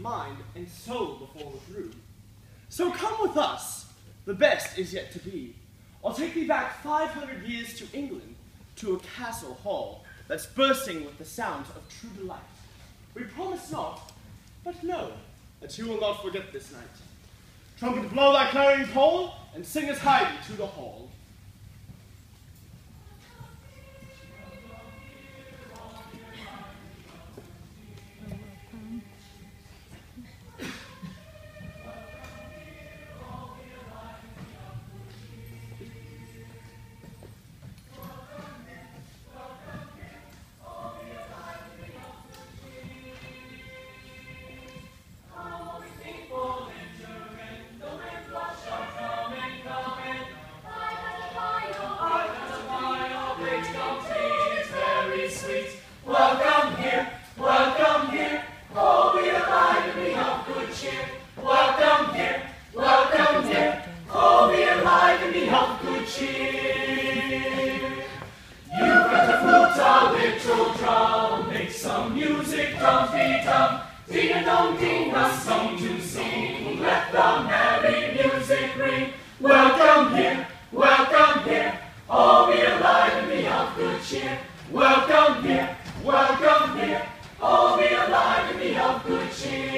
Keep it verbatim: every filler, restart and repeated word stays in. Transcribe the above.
mind, and soul before we're through. So come with us, the best is yet to be. I'll take thee back five hundred years to England, to a castle hall that's bursting with the sounds of true delight. We promise not, but know that you will not forget this night. Trumpet, blow thy clarion call, and singers hie thee to the hall. Welcome here, welcome here, all be alive and be of good cheer. Welcome here, welcome here, all be alive and be of good cheer.